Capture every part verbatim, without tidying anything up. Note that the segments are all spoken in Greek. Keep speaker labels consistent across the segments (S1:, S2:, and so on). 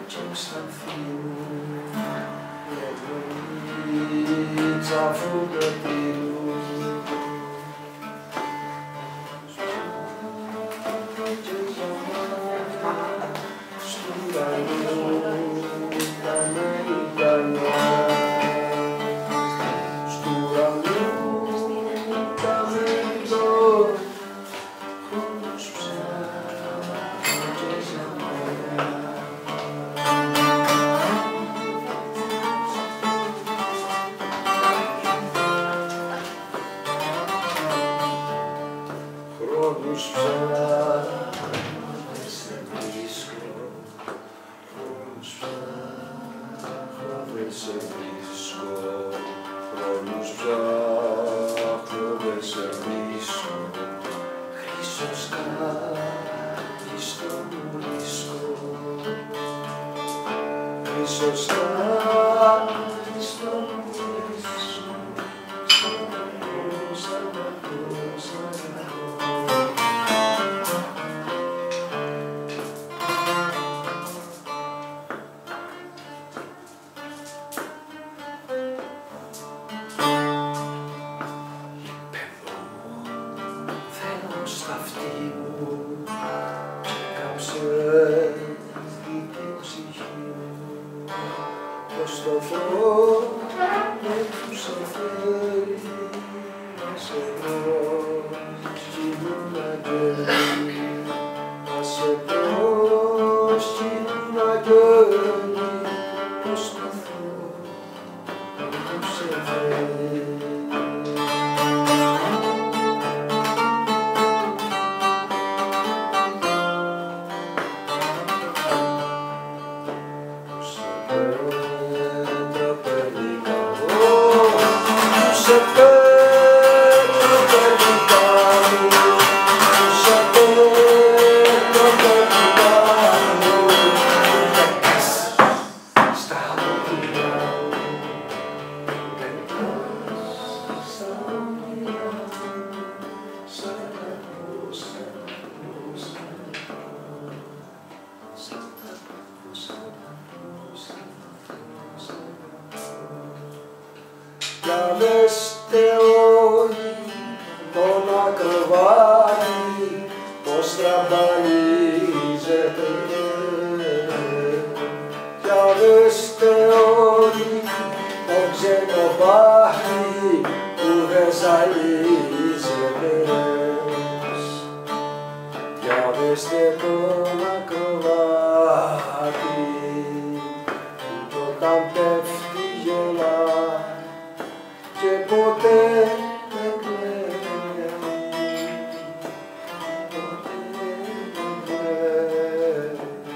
S1: και αισθανθεί η ευλογίτσα αφού προτείνουν και στου ουρανού τα μερικανιά, στου ουρανού τα μερικανιά, χρόνος ψάχνω και ζαμιά. Χρόνος ψάχνω δεν σε βρίσκω, χρόνος ψάχνω δεν σε βρίσκω, χρόνος ψάχνω δεν σε βρίσκω, χρυσός κάτι στο μουρίσκο, χρυσός κάτι στο μουρίσκο, σαν να πω, σαν να πω, σαν να πω. Στα αυτή μου έκαψε την ψυχή μου, πως το φως με τους αφαίρει να σε βρω σκηνούν αγγέλη, να σε βρω σκηνούν αγγέλη, πως το φως με τους αφαίρει. Σε παίρνω παιδικά μου, σε παίρνω παιδικά μου, πετάς στα όνειρά μου, πετάς στα όνειρά μου, σαν να πω, σαν να πω, σαν να πω, σαν να πω, σαν να πω, σαν να πω, σαν να πω. Κι αν έστε όλοι τον ακροβάτη πως τραμπαλίζεται, κι αν έστε όλοι τον ξενοπάχτη που δεν ζαλίζεται, κι αν έστε τον ακροβάτη που κι όταν πέφτει γελά και ποτέ δεν κλαίει, ποτέ δεν κλαίει.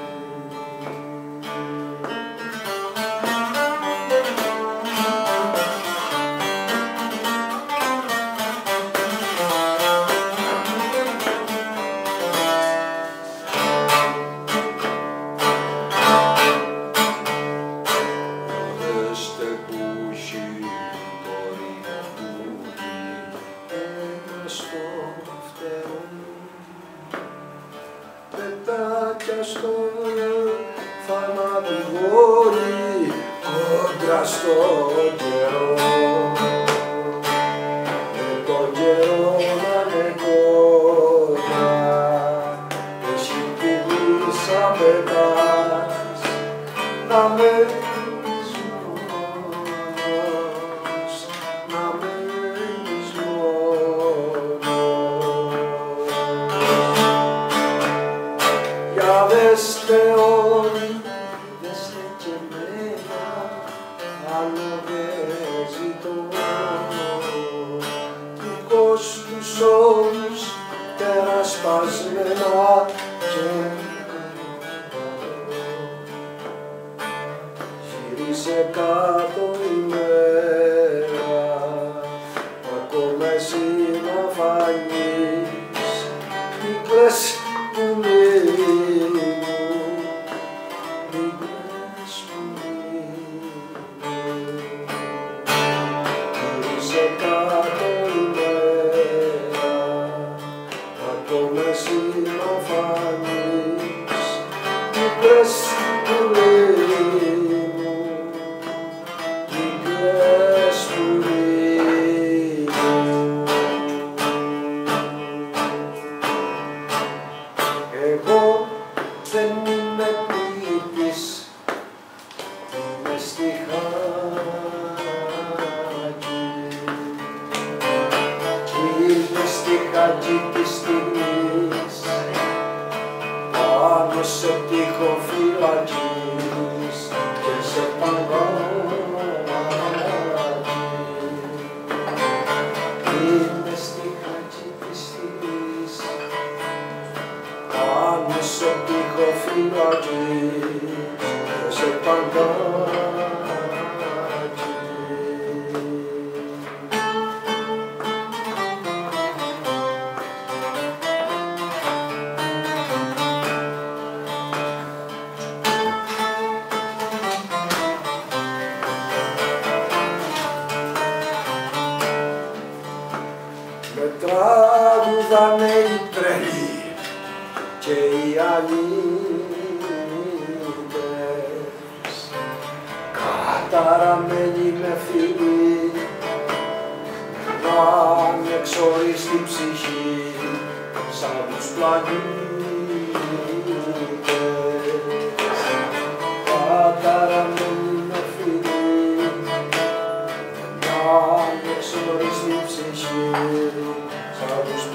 S1: Δέστε που έχει στο φτερό μου, πετάκια στο θανατηγόρι κόντρα στο καιρό, με τον καιρό να είναι κόντρα, εσύ τιμής αν πετάς να με δέστε όλοι, δέστε και εμένα, άλλο δεν ζητώ, του κόσμους όλους περασπασμένα και γύρισε κάτω η μέρα, ακόμα εσύ να φανείς, μικρές πουλί μου, μικρές πουλί μου, γύρισε κάτω η μέρα, ακόμα εσύ να φανείς. αλλάζεις και σε παγώνεις. Είναι στη χάρτη της στιγμής, πάνω στον τοίχο φυλακής και σε παγώνεις. Με τραγουδάνε οι τρελοί και οι αλήτες, καταραμένοι με φίλοι, να με ξορίσει ψυχή σαν τους πλανήτες. Καταραμένοι με φίλοι, να με ξορίσει ψυχή σαν τους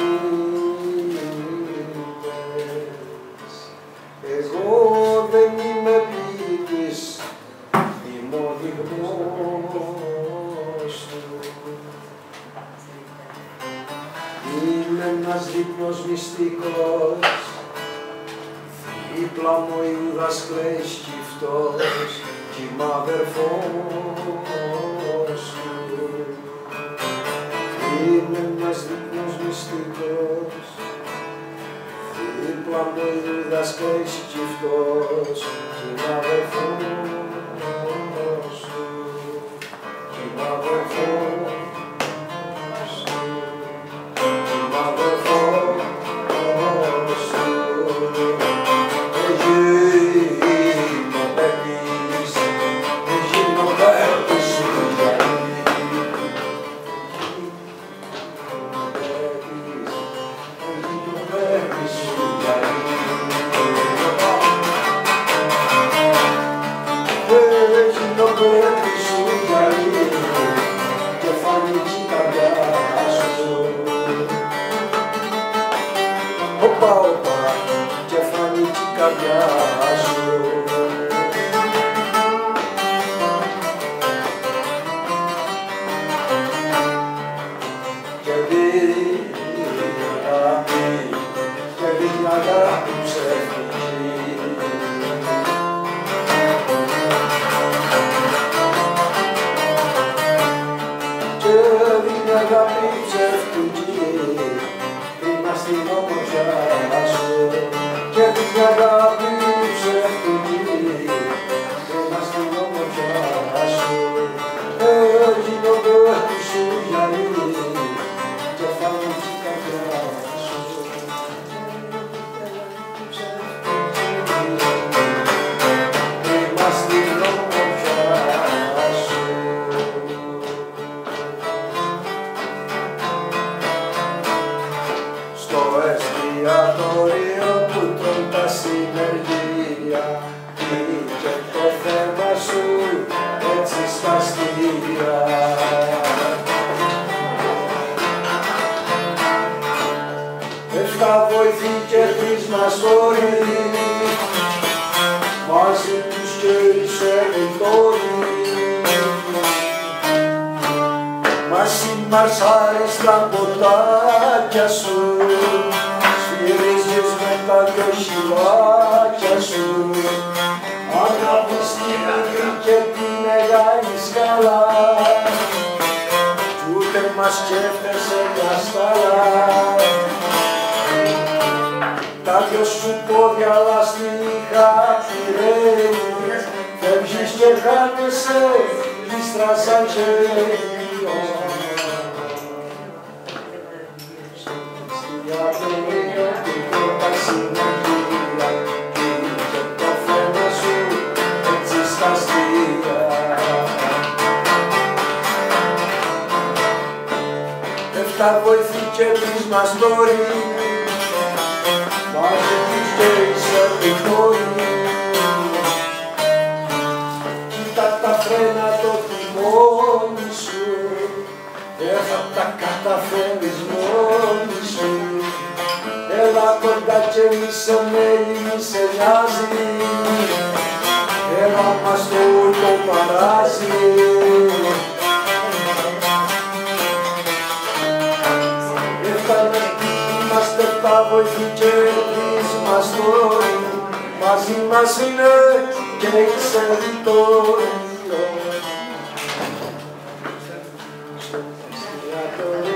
S1: πλανήτες. Εγώ δεν είμαι ποιητής, είμαι ο δειγμός του. Είμαι ένας δείπνος μυστικός, δίπλα μου ο Ιούδας κλαίει σκυφτός κι είμαι αδερφός του. Είναι ένας δείπνος μυστικός, δίπλα μου ο Ιούδας κλαίει σκυφτός κι είμαι αδερφός του, κι είμαι αδερφός του, κι είμαι αδερφός του. Έγινω παίκτης, έγινω παίκτης σου γιατί. Έγινω παίκτης σου γιατί και φανική καρδιά σου. Οπα, οπα, και φανική καρδιά σου. Και δει αγάπη, και δει αγάπη ψεύτικη. Και δει αγάπη ψεύτικη, κρίμα στην ομορφιά σου. Και δει αγάπη ψεύτικη, κρίμα στην ομορφιά σου. Έγινω παίκτης σου γιατί και φανική καρδιά σου. Κρίμα στην ομορφιά σου. Στο εστιατόριο που τρώνε τα συνεργεία, είχε το θέμα σου έτσι στα αστεία. Εφτά βοηθοί και τρεις μας όροι, μαζί τους και οι σερβιτόροι. Μαζί μαρσάρεις τα ποτάκια σου, σφυρίζεις με τα δυο χιλάκια σου. Αγάπης τη μικρή και τη μεγάλη σκάλα, κι ούτε μας σκέφτεσαι μια στάλα. Τα δυο σου πόδια λαστιχά πυραίνεις, φεύγεις και χάνεσαι, λίστρα σαν χέρι. Εστιατόριο που τρώνε συνεργεία, είχε το θέμα σου έτσι στα αστεία. Εφτά βοηθοί και τρεις μας τόροι, μαζί τους και οι σερβιτόροι. Κοίτα τα φρένα το τιμόνι σου, δεν θα τα καταφέρεις μόνη σου. Έλα κοντά και μη σε μέλη, μη σε νοιάζει. Έλα μας το ούλο παράζει. Ευχαριστή είμαστε τα βοηθή και εμείς μας τώρα. Μαζί μας είναι και η σερβιτόρια.